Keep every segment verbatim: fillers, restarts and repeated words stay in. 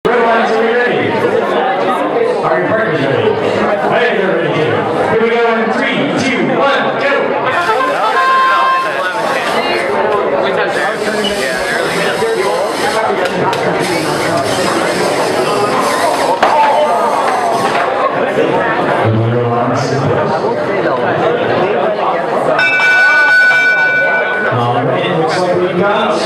Red lines, are we ready? Are your partners ready? I think they're ready too. Here we go in three, two, one, go! Alright, it looks like we've got.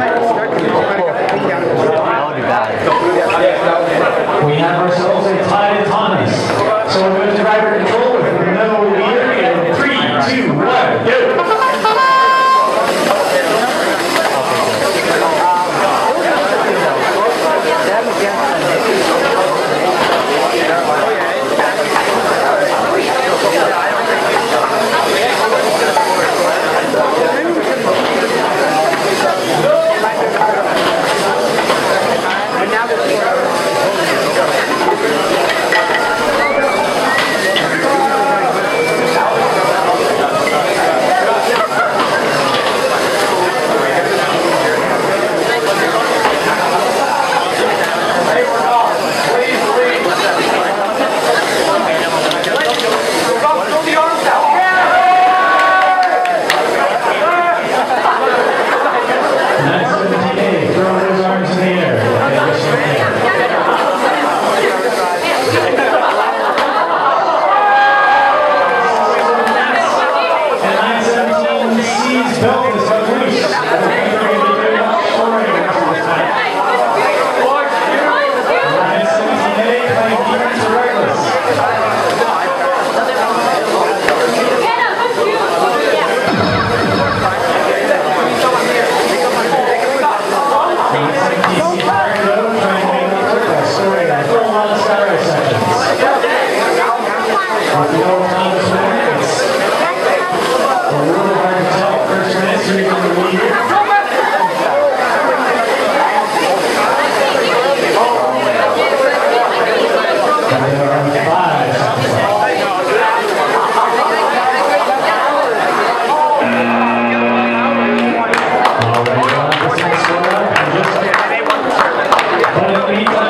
We have ourselves a tie Thomas. So we're going to driver control with no leader in three, two, one, go! All right,